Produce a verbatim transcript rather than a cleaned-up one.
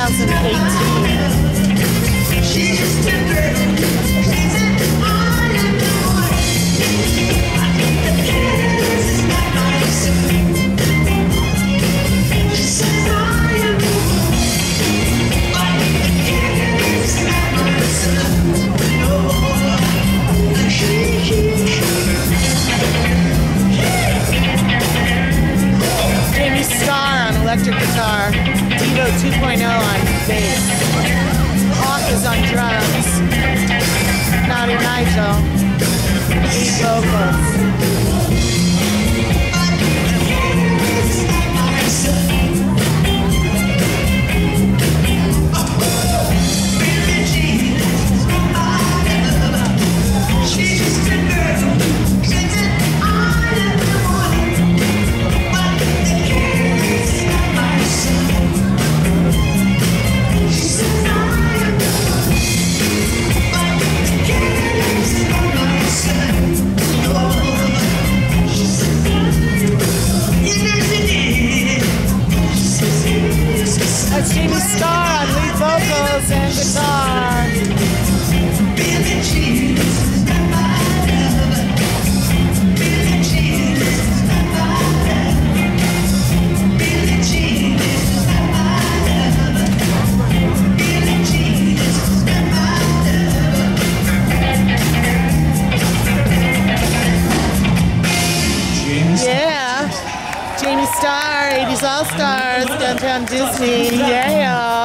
thousand eighteen. Jamie Starr on electric guitar, Devo two point oh on bass, Hawk is on drums, Naughty Nigel, lead vocals. That's Jamie Starr on lead vocals and guitar. Yeah. Jamie Starr, eighties All-Stars, Downtown Disney, yeah.